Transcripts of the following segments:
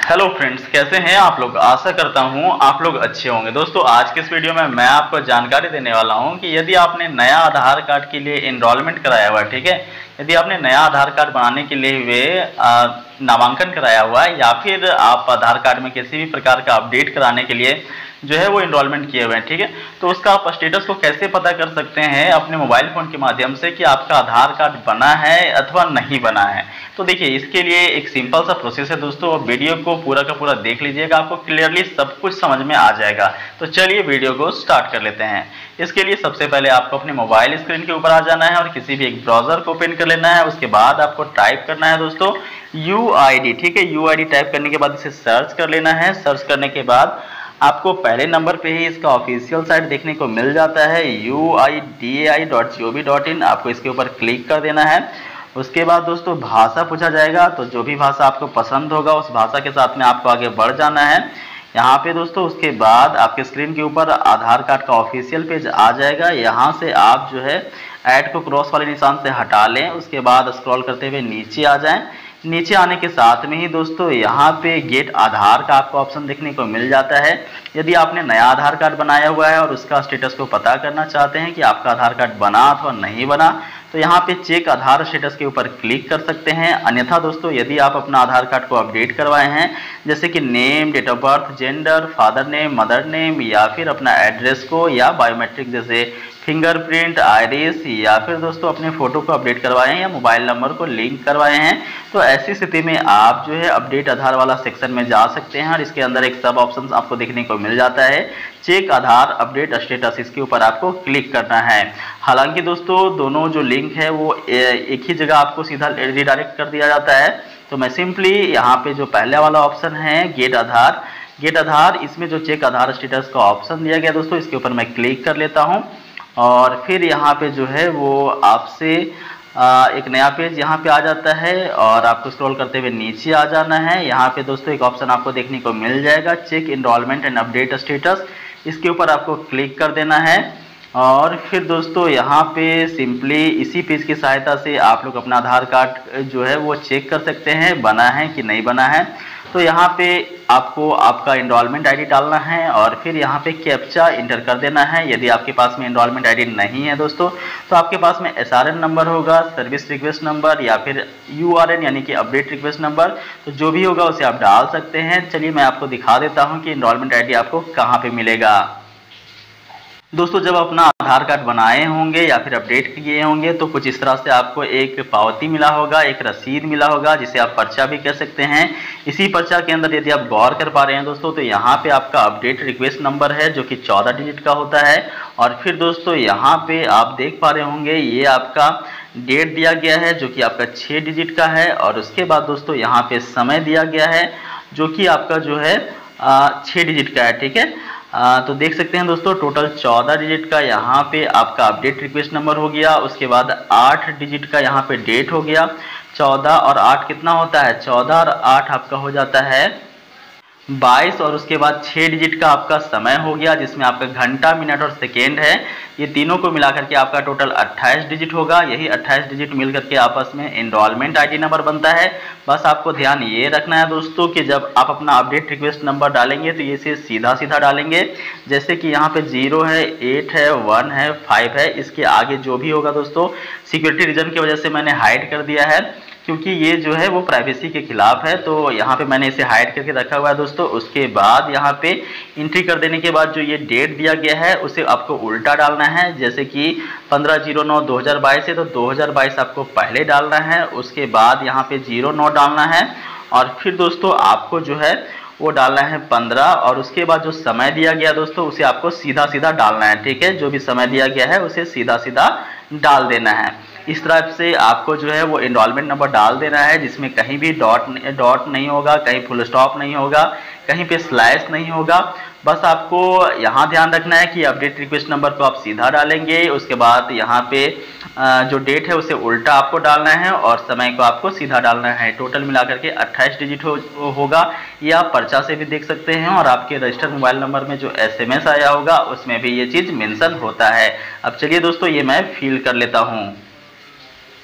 Hello friends, कैसे हैं आप लोग। आशा करता हूं आप लोग अच्छे होंगे। दोस्तों, आज के इस वीडियो में मैं आपको जानकारी देने वाला हूं कि यदि आपने नया आधार कार्ड के लिए एनरोलमेंट कराया हुआ है, ठीक है, यदि आपने नया आधार कार्ड बनाने के लिए नामांकन कराया हुआ है या फिर आप आधार कार्ड में किसी भी प्रकार का अपडेट कराने के लिए जो है वो एनरोलमेंट किए हुए हैं, ठीक है, तो उसका आप स्टेटस को कैसे पता कर सकते हैं अपने मोबाइल फ़ोन के माध्यम से कि आपका आधार कार्ड बना है अथवा नहीं बना है। तो देखिए, इसके लिए एक सिंपल सा प्रोसेस है दोस्तों। वीडियो को पूरा का पूरा देख लीजिएगा, आपको क्लियरली सब कुछ समझ में आ जाएगा। तो चलिए वीडियो को स्टार्ट कर लेते हैं। इसके लिए सबसे पहले आपको अपने मोबाइल स्क्रीन के ऊपर आ जाना है और किसी भी एक ब्राउज़र को ओपन कर लेना है। उसके बाद आपको टाइप करना है दोस्तों UID, ठीक है। UID टाइप करने के बाद इसे सर्च कर लेना है। सर्च करने के बाद आपको पहले नंबर पे ही इसका ऑफिशियल साइट देखने को मिल जाता है uidai.gov.in। आपको इसके ऊपर क्लिक कर देना है। उसके बाद दोस्तों भाषा पूछा जाएगा, तो जो भी भाषा आपको पसंद होगा उस भाषा के साथ में आपको आगे बढ़ जाना है। यहाँ पे दोस्तों उसके बाद आपके स्क्रीन के ऊपर आधार कार्ड का ऑफिशियल पेज आ जाएगा। यहाँ से आप जो है ऐड को क्रॉस वाले निशान से हटा लें। उसके बाद स्क्रॉल करते हुए नीचे आ जाएं। नीचे आने के साथ में ही दोस्तों यहाँ पे गेट आधार का आपको ऑप्शन देखने को मिल जाता है। यदि आपने नया आधार कार्ड बनाया हुआ है और उसका स्टेटस को पता करना चाहते हैं कि आपका आधार कार्ड बना अथवा नहीं बना, तो यहाँ पे चेक आधार स्टेटस के ऊपर क्लिक कर सकते हैं। अन्यथा दोस्तों, यदि आप अपना आधार कार्ड को अपडेट करवाए हैं, जैसे कि name, date of birth, gender, father name, mother name, या फिर अपना एड्रेस को या बायोमेट्रिक जैसे फिंगरप्रिंट, आइरिस, या फिर दोस्तों अपने फोटो को अपडेट करवाए हैं या मोबाइल नंबर को लिंक करवाए हैं, तो ऐसी स्थिति में आप जो है अपडेट आधार वाला सेक्शन में जा सकते हैं और इसके अंदर एक सब ऑप्शन आपको देखने को मिल जाता है चेक आधार अपडेट स्टेटस। इसके ऊपर आपको क्लिक करना है। हालांकि दोस्तों दोनों जो लिंक है वो एक ही जगह आपको सीधा रिडायरेक्ट कर दिया जाता है। तो मैं सिंपली यहाँ पे जो पहले वाला ऑप्शन है गेट आधार, इसमें जो चेक आधार स्टेटस का ऑप्शन दिया गया दोस्तों, इसके ऊपर मैं क्लिक कर लेता हूँ और फिर यहाँ पे जो है वो आपसे एक नया पेज यहाँ पे आ जाता है और आपको स्क्रॉल करते हुए नीचे आ जाना है। यहाँ पे दोस्तों एक ऑप्शन आपको देखने को मिल जाएगा check enrolment and update status. इसके ऊपर आपको क्लिक कर देना है और फिर दोस्तों यहाँ पे सिंपली इसी पेज की सहायता से आप लोग अपना आधार कार्ड जो है वो चेक कर सकते हैं बना है कि नहीं बना है। तो यहाँ पे आपको आपका एनरोलमेंट आईडी डालना है और फिर यहाँ पे कैप्चा इंटर कर देना है। यदि आपके पास में एनरोलमेंट आईडी नहीं है दोस्तों, तो आपके पास में SRN नंबर होगा, सर्विस रिक्वेस्ट नंबर, या फिर URN यानी कि अपडेट रिक्वेस्ट नंबर, तो जो भी होगा उसे आप डाल सकते हैं। चलिए मैं आपको दिखा देता हूँ कि एनरोलमेंट आईडी आपको कहाँ पे मिलेगा। दोस्तों, जब अपना आधार कार्ड बनाए होंगे या फिर अपडेट किए होंगे तो कुछ इस तरह से आपको एक पावती मिला होगा, एक रसीद मिला होगा, जिसे आप पर्चा भी कह सकते हैं। इसी पर्चा के अंदर यदि आप गौर कर पा रहे हैं दोस्तों, तो यहाँ पे आपका अपडेट रिक्वेस्ट नंबर है जो कि 14 डिजिट का होता है। और फिर दोस्तों यहाँ पे आप देख पा रहे होंगे ये आपका डेट दिया गया है जो कि आपका 6 डिजिट का है। और उसके बाद दोस्तों यहाँ पे समय दिया गया है जो कि आपका जो है 6 डिजिट का है, ठीक है। तो देख सकते हैं दोस्तों टोटल 14 डिजिट का यहाँ पे आपका अपडेट रिक्वेस्ट नंबर हो गया। उसके बाद 8 डिजिट का यहाँ पे डेट हो गया। 14 और 8 कितना होता है, 14 और 8 आपका हो जाता है 22। और उसके बाद 6 डिजिट का आपका समय हो गया जिसमें आपका घंटा, मिनट और सेकेंड है। ये तीनों को मिलाकर के आपका टोटल 28 डिजिट होगा। यही 28 डिजिट मिलकर के आपस में एनरोलमेंट आईडी नंबर बनता है। बस आपको ध्यान ये रखना है दोस्तों कि जब आप अपना अपडेट रिक्वेस्ट नंबर डालेंगे तो ये से सीधा सीधा डालेंगे। जैसे कि यहाँ पे 0 है, 8 है, 1 है, 5 है, इसके आगे जो भी होगा दोस्तों सिक्योरिटी रीजन की वजह से मैंने हाइड कर दिया है क्योंकि ये जो है वो प्राइवेसी के खिलाफ है। तो यहाँ पे मैंने इसे हाइड करके रखा हुआ है दोस्तों। उसके बाद यहाँ पे एंट्री कर देने के बाद जो ये डेट दिया गया है उसे आपको उल्टा डालना है। जैसे कि 15/09/2022 है तो 2022 आपको पहले डालना है। उसके बाद यहाँ पे 09 डालना है और फिर दोस्तों आपको जो है वो डालना है 15। और उसके बाद जो समय दिया गया दोस्तों उसे आपको सीधा सीधा डालना है, ठीक है। जो भी समय दिया गया है उसे सीधा सीधा डाल देना है। इस तरह से आपको जो है वो एनरोलमेंट नंबर डाल देना है जिसमें कहीं भी डॉट नहीं होगा, कहीं फुल स्टॉप नहीं होगा, कहीं पे स्लैश नहीं होगा। बस आपको यहाँ ध्यान रखना है कि अपडेट रिक्वेस्ट नंबर को आप सीधा डालेंगे। उसके बाद यहाँ पे जो डेट है उसे उल्टा आपको डालना है और समय को आपको सीधा डालना है। टोटल मिलाकर के 28 डिजिट होगा। ये आप पर्चा से भी देख सकते हैं और आपके रजिस्टर्ड मोबाइल नंबर में जो SMS आया होगा उसमें भी ये चीज़ मेंशन होता है। अब चलिए दोस्तों ये मैं फिल कर लेता हूँ।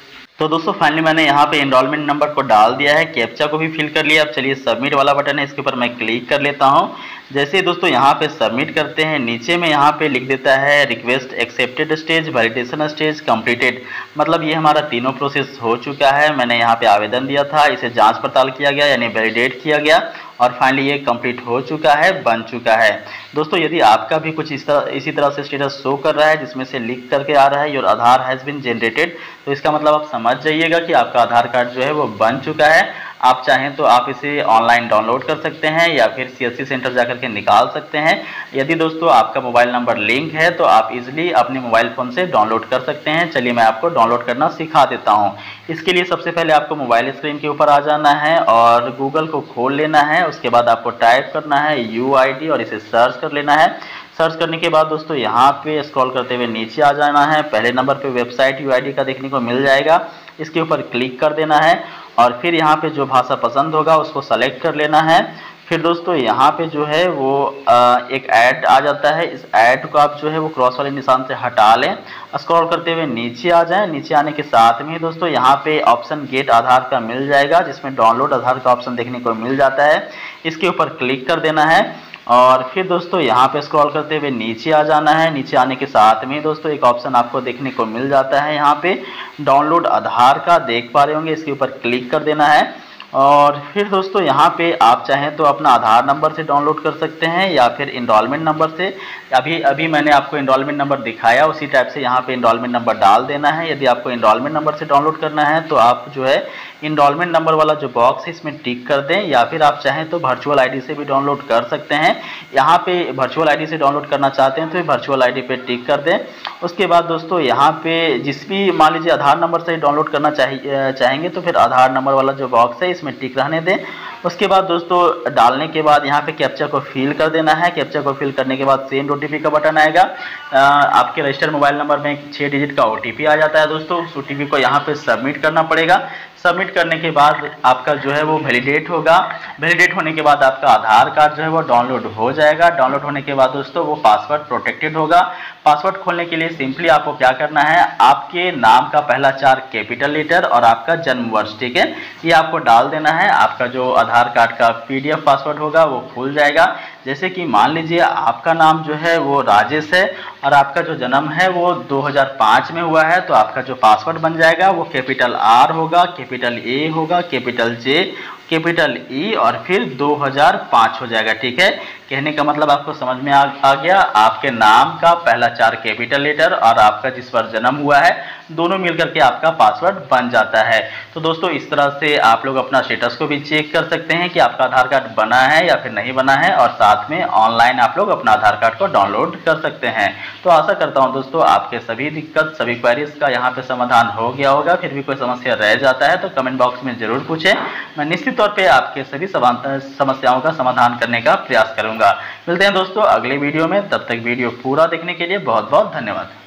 तो दोस्तों फाइनली मैंने यहाँ पे एनरोलमेंट नंबर को डाल दिया है, कैप्चा को भी फिल कर लिया। अब चलिए सबमिट वाला बटन है, इसके ऊपर मैं क्लिक कर लेता हूँ। जैसे ही दोस्तों यहाँ पे सबमिट करते हैं, नीचे में यहाँ पे लिख देता है request accepted stage, validation stage completed. मतलब ये हमारा तीनों प्रोसेस हो चुका है। मैंने यहाँ पे आवेदन दिया था, इसे जांच पड़ताल किया गया यानी वैलिडेट किया गया और फाइनली ये कंप्लीट हो चुका है, बन चुका है। दोस्तों यदि आपका भी कुछ इसी तरह से स्टेटस शो कर रहा है जिसमें से लिख करके आ रहा है your Aadhaar has been generated, तो इसका मतलब आप समझ जाइएगा कि आपका आधार कार्ड जो है वो बन चुका है। आप चाहें तो आप इसे ऑनलाइन डाउनलोड कर सकते हैं या फिर CSC सेंटर जाकर के निकाल सकते हैं। यदि दोस्तों आपका मोबाइल नंबर लिंक है तो आप इजीली अपने मोबाइल फ़ोन से डाउनलोड कर सकते हैं। चलिए मैं आपको डाउनलोड करना सिखा देता हूं। इसके लिए सबसे पहले आपको मोबाइल स्क्रीन के ऊपर आ जाना है और गूगल को खोल लेना है। उसके बाद आपको टाइप करना है UID और इसे सर्च कर लेना है। सर्च करने के बाद दोस्तों यहाँ पे स्क्रॉल करते हुए नीचे आ जाना है। पहले नंबर पे वेबसाइट UID का देखने को मिल जाएगा, इसके ऊपर क्लिक कर देना है और फिर यहाँ पे जो भाषा पसंद होगा उसको सेलेक्ट कर लेना है। फिर दोस्तों यहाँ पे जो है वो एक ऐड आ जाता है, इस ऐड को आप जो है वो क्रॉस वाले निशान से हटा लें। स्क्रॉल करते हुए नीचे आ जाएं। नीचे आने के साथ में दोस्तों यहाँ पे ऑप्शन गेट आधार का मिल जाएगा, जिसमें डाउनलोड आधार का ऑप्शन देखने को मिल जाता है। इसके ऊपर क्लिक कर देना है और फिर दोस्तों यहाँ पे स्क्रॉल करते हुए नीचे आ जाना है। नीचे आने के साथ में दोस्तों एक ऑप्शन आपको देखने को मिल जाता है, यहाँ पे डाउनलोड आधार का देख पा रहे होंगे, इसके ऊपर क्लिक कर देना है। और फिर दोस्तों यहाँ पे आप चाहें तो अपना आधार नंबर से डाउनलोड कर सकते हैं या फिर इनरोलमेंट नंबर से। अभी मैंने आपको इनरोलमेंट नंबर दिखाया, उसी टाइप से यहाँ पे इनरोलमेंट नंबर डाल देना है। यदि आपको इनरोलमेंट नंबर से डाउनलोड करना है तो आप जो है इनरोलमेंट नंबर वाला जो बॉक्स है इसमें टिक कर दें, या फिर आप चाहें तो वर्चुअल आईडी से भी डाउनलोड कर सकते हैं। यहाँ पे वर्चुअल आईडी से डाउनलोड करना चाहते हैं तो वर्चुअल आईडी पे टिक कर दें। उसके बाद दोस्तों यहाँ पे जिस भी मान लीजिए आधार नंबर से डाउनलोड करना चाहेंगे तो फिर आधार नंबर वाला जो बॉक्स है इसमें टिक रहने दें। उसके बाद दोस्तों डालने के बाद यहाँ पे कैप्चा को फिल कर देना है। कैप्चा को फिल करने के बाद सेंड OTP का बटन आएगा। आपके रजिस्टर्ड मोबाइल नंबर में 6 डिजिट का OTP आ जाता है दोस्तों। उस OTP को यहाँ पे सबमिट करना पड़ेगा। सबमिट करने के बाद आपका जो है वो वैलिडेट होगा। वैलिडेट होने के बाद आपका आधार कार्ड जो है वो डाउनलोड हो जाएगा। डाउनलोड होने के बाद दोस्तों वो पासवर्ड प्रोटेक्टेड होगा। पासवर्ड खोलने के लिए सिंपली आपको क्या करना है, आपके नाम का पहला 4 कैपिटल लेटर और आपका जन्म वर्ष, ठीक है, ये आपको डाल देना है। आपका जो आधार कार्ड का PDF पासवर्ड होगा वो खुल जाएगा। जैसे कि मान लीजिए आपका नाम जो है वो राजेश है और आपका जो जन्म है वो 2005 में हुआ है, तो आपका जो पासवर्ड बन जाएगा वो कैपिटल R होगा, कैपिटल A होगा, कैपिटल J, कैपिटल E और फिर 2005 हो जाएगा। ठीक है, कहने का मतलब आपको समझ में आ गया। आपके नाम का पहला 4 कैपिटल लेटर और आपका जिस पर जन्म हुआ है दोनों मिलकर के आपका पासवर्ड बन जाता है। तो दोस्तों इस तरह से आप लोग अपना स्टेटस को भी चेक कर सकते हैं कि आपका आधार कार्ड बना है या फिर नहीं बना है, और साथ में ऑनलाइन आप लोग अपना आधार कार्ड को डाउनलोड कर सकते हैं। तो आशा करता हूं दोस्तों आपके सभी दिक्कत, सभी क्वेरीज का यहाँ पे समाधान हो गया होगा। फिर भी कोई समस्या रह जाता है तो कमेंट बॉक्स में जरूर पूछें, मैं निश्चित तौर पे आपके सभी समस्याओं का समाधान करने का प्रयास करूंगा। मिलते हैं दोस्तों अगले वीडियो में, तब तक वीडियो पूरा देखने के लिए बहुत बहुत धन्यवाद।